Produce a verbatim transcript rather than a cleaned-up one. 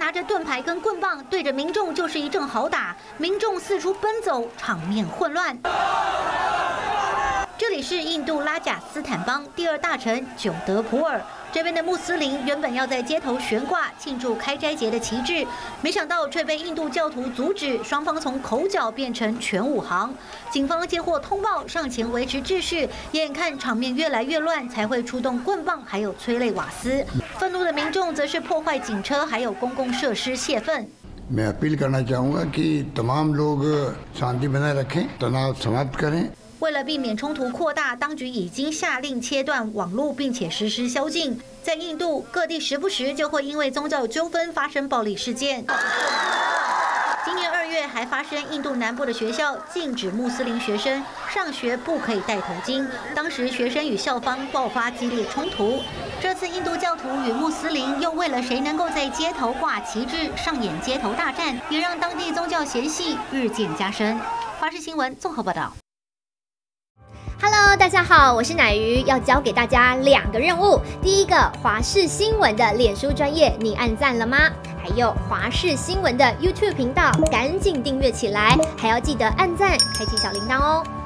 拿着盾牌跟棍棒，对着民众就是一阵好打，民众四处奔走，场面混乱。这里是印度拉贾斯坦邦第二大城久德普尔，这边的穆斯林原本要在街头悬挂庆祝开斋节的旗帜，没想到却被印度教徒阻止，双方从口角变成全武行。警方接获通报，上前维持秩序，眼看场面越来越乱，才会出动棍棒还有催泪瓦斯。愤怒的民众则是破坏警车还有公共设施泄愤。 मैं अपील करना चाहूँगा कि तमाम लोग शांति बनाए रखें, तनाव समाप्त करें। 为了避免冲突扩大，当局已经下令切断网络，并且实施宵禁。在印度各地，时不时就会因为宗教纠纷发生暴力事件。今年二月还发生印度南部的学校禁止穆斯林学生上学不可以戴头巾，当时学生与校方爆发激烈冲突。这次印度教徒与穆斯林又为了谁能够在街头挂旗帜上演街头大战，也让当地宗教嫌隙日渐加深。华视新闻综合报道。 Hello， 大家好，我是乃瑜，要教给大家两个任务。第一个，华视新闻的脸书专页，你按赞了吗？还有华视新闻的 YouTube 频道，赶紧订阅起来，还要记得按赞，开启小铃铛哦。